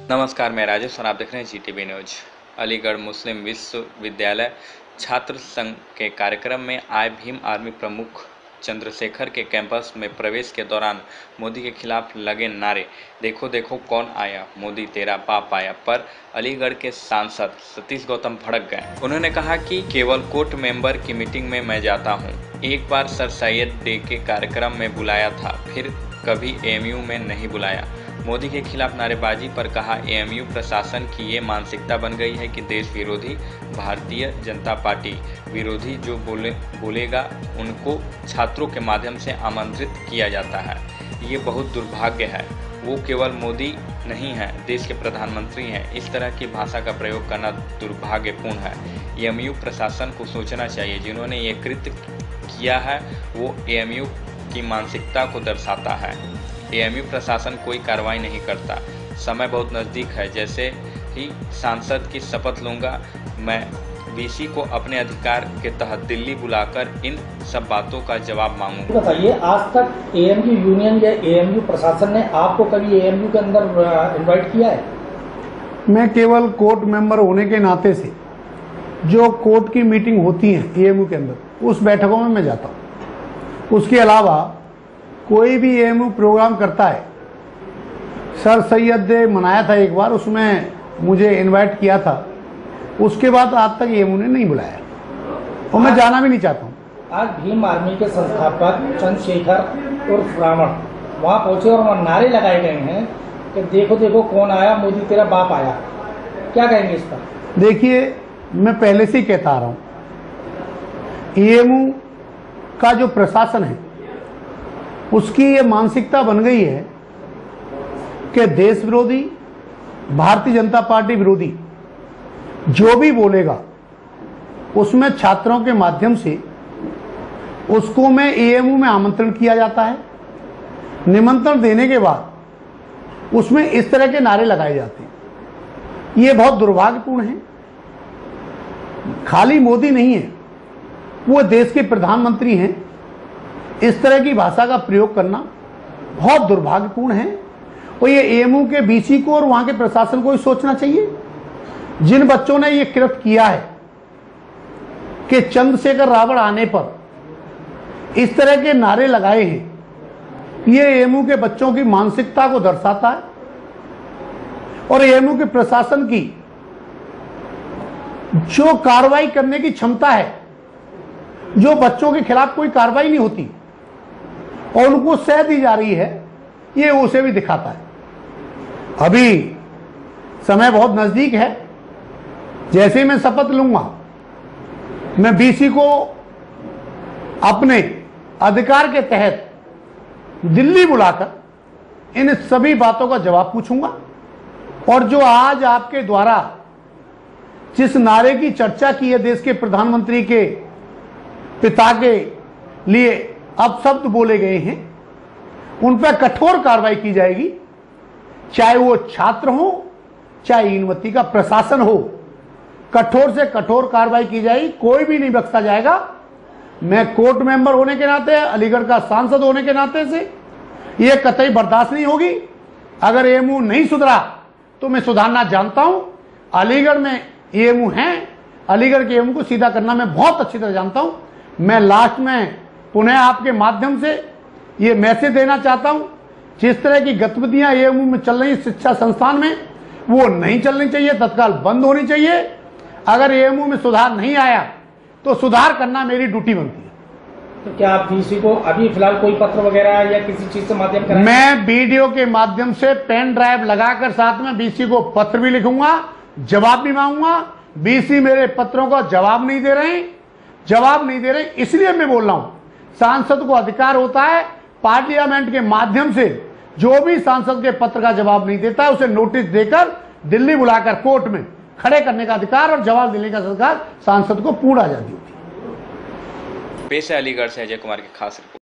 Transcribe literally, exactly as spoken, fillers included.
नमस्कार, मैं राजेश और आप देख रहे हैं Zee T V news. Aligarh Muslim विश्वविद्यालय छात्र संघ के कार्यक्रम में आए भीम आर्मी प्रमुख चंद्रशेखर के कैंपस में प्रवेश के दौरान मोदी के खिलाफ लगे नारे देखो देखो कौन आया, मोदी तेरा बाप आया पर अलीगढ़ के सांसद सतीश गौतम भड़क गए। उन्होंने कहा कि केवल कोर्ट मेंबर की मीटिंग में मैं जाता हूं। एक बार सर सैयद डे के कार्यक्रम में बुलाया था, फिर कभी ए एम यू में नहीं बुलाया। मोदी के खिलाफ नारेबाजी पर कहा, ए एम यू प्रशासन की ये मानसिकता बन गई है कि देश विरोधी, भारतीय जनता पार्टी विरोधी जो बोले बोलेगा उनको छात्रों के माध्यम से आमंत्रित किया जाता है। ये बहुत दुर्भाग्य है। वो केवल मोदी नहीं है, देश के प्रधानमंत्री हैं। इस तरह की भाषा का प्रयोग करना दुर्भाग्यपूर्ण है। ए एम यू प्रशासन को सोचना चाहिए। जिन्होंने ये कृत्य किया है वो ए एम यू की मानसिकता को दर्शाता है। ए एम यू प्रशासन कोई कार्रवाई नहीं करता। समय बहुत नज़दीक है। जैसे ही सांसद की शपथ लूँगा, मैं बी सी को अपने अधिकार के तहत दिल्ली बुलाकर इन सब बातों का जवाब मांगूंगा। बताइए, आज तक ए एम यू यूनियन या ए एम यू प्रशासन ने आपको कभी ए एम यू के अंदर इनवाइट किया है? मैं केवल कोर्ट मेंबर होने के नाते से जो कोर्ट की मीटिंग होती है ए एम यू के अंदर, उस बैठकों में मैं जाता हूँ। उसके अलावा कोई भी ए एम यू प्रोग्राम करता है, सर सैयद डे मनाया था एक बार, उसमें मुझे इनवाइट किया था। उसके बाद आज तक ए एम यू ने नहीं बुलाया और मैं जाना भी नहीं चाहता हूँ। आज भीम आर्मी के संस्थापक चंद्रशेखर उर्फ रावण वहाँ पहुंचे और वहाँ नारे लगाए गए हैं कि देखो देखो कौन आया, मोदी तेरा बाप आया। क्या कहेंगे इस पर? देखिए, मैं पहले से ही कहता आ रहा हूँ, ए एम यू का जो प्रशासन है उसकी ये मानसिकता बन गई है कि देश विरोधी, भारतीय जनता पार्टी विरोधी जो भी बोलेगा उसमें छात्रों के माध्यम से उसको में ए एम यू में आमंत्रण किया जाता है। निमंत्रण देने के बाद उसमें इस तरह के नारे लगाए जाते हैं। ये बहुत दुर्भाग्यपूर्ण है। खाली मोदी नहीं है, वो देश के प्रधानमंत्री हैं। इस तरह की भाषा का प्रयोग करना बहुत दुर्भाग्यपूर्ण है और ये ए एम यू के बी सी को और वहां के प्रशासन को ही सोचना चाहिए। जिन बच्चों ने ये कृत्य किया है कि चंद्रशेखर रावण आने पर इस तरह के नारे लगाए हैं, ये ए एम यू के बच्चों की मानसिकता को दर्शाता है और ए एम यू के प्रशासन की जो कार्रवाई करने की क्षमता है, जो बच्चों के खिलाफ कोई कार्रवाई नहीं होती और उनको सह दी जा रही है, ये उसे भी दिखाता है। अभी समय बहुत नजदीक है। जैसे ही मैं शपथ लूंगा, मैं बी सी को अपने अधिकार के तहत दिल्ली बुलाकर इन सभी बातों का जवाब पूछूंगा और जो आज आपके द्वारा जिस नारे की चर्चा की है, देश के प्रधानमंत्री के पिता के लिए अपशब्द बोले गए हैं, उन पर कठोर कार्रवाई की जाएगी। चाहे वो छात्र हो, चाहे यूनिवर्सिटी का प्रशासन हो, कठोर से कठोर कार्रवाई की जाएगी। कोई भी नहीं बख्शा जाएगा। मैं कोर्ट मेंबर होने के नाते, अलीगढ़ का सांसद होने के नाते से ये कतई बर्दाश्त नहीं होगी। अगर ए एम यू नहीं सुधरा तो मैं सुधारना जानता हूं। अलीगढ़ में ए एम यू हैं, अलीगढ़ के ए एम यू को सीधा करना मैं बहुत अच्छी तरह जानता हूं। मैं लास्ट में पुनः आपके माध्यम से ये मैसेज देना चाहता हूं, जिस तरह की गतिविधियां ए एम यू में चल रही शिक्षा संस्थान में, वो नहीं चलनी चाहिए, तत्काल बंद होनी चाहिए। अगर ए एम यू में सुधार नहीं आया तो सुधार करना मेरी ड्यूटी बनती है। तो क्या आप बी सी को अभी फिलहाल कोई पत्र वगैरह या किसी चीज से माध्यम कराएंगे? मैं वीडियो के माध्यम से पेन ड्राइव लगाकर साथ में बी सी को पत्र भी लिखूंगा, जवाब भी मांगूंगा। बी सी मेरे पत्रों का जवाब नहीं दे रहे हैं, जवाब नहीं दे रहे, इसलिए मैं बोल रहा हूं। सांसद को अधिकार होता है पार्लियामेंट के माध्यम से, जो भी सांसद के पत्र का जवाब नहीं देता है उसे नोटिस देकर दिल्ली बुलाकर कोर्ट में खड़े करने का अधिकार और जवाब देने का अधिकार सांसद को पूर्ण आजादी होती है। पेश है अलीगढ़ से अजय कुमार की खास रिपोर्ट।